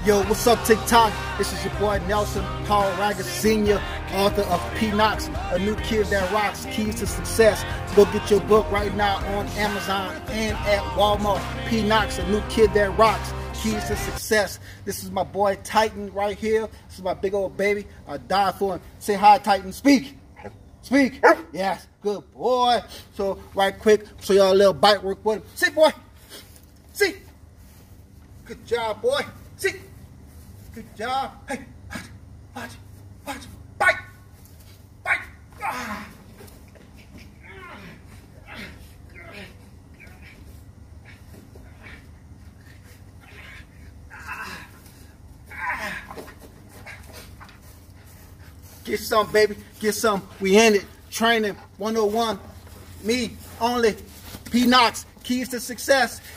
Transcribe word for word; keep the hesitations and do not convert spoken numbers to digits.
Yo, what's up, TikTok? This is your boy Nelson Paul Raga Senior, author of P Knox, A New Kid That Rocks, Keys to Success. Go get your book right now on Amazon and at Walmart. P Knox, A New Kid That Rocks, Keys to Success. This is my boy Titan right here. This is my big old baby. I died for him. Say hi, Titan. Speak. Speak. Yes, good boy. So, right quick, so y'all a little bite work with him. Sit, boy. Sit. Good job, boy. Sit. Good job. Hey, watch, watch, watch. Bite. Bite. Ah. Get some, baby. Get some. We in it. Training one oh one. Me only. P Knox. Keys to Success.